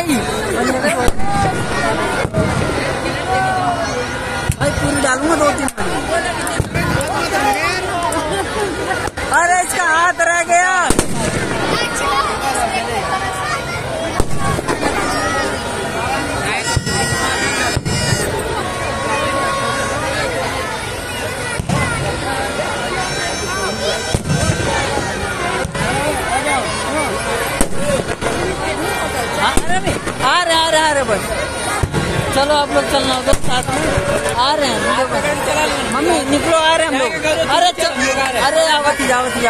भाई पूरी डालूंगा 2-3 अरे इसका हाथ रह गया। आ रहे बस चलो आप लोग चलना उधर साथ में आ रहे हैं। मम्मी निकलो आ रहे हैं हम लोग। अरे आवती जावती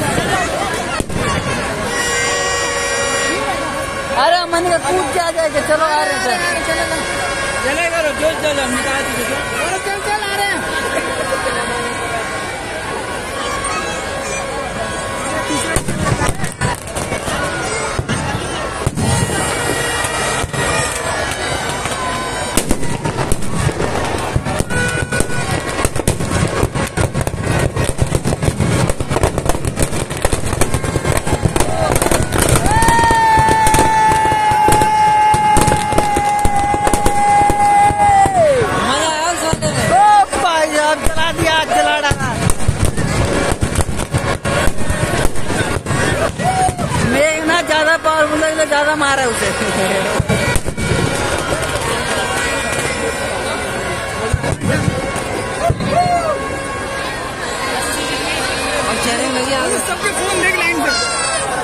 अरे मन का कूद के आ जाएगा। चलो आ रहे हैं चलेगा चल आ रहे हैं। ज्यादा पावरफुल है, ज्यादा मारा है उसे। सबके फोन देख लाइन पे।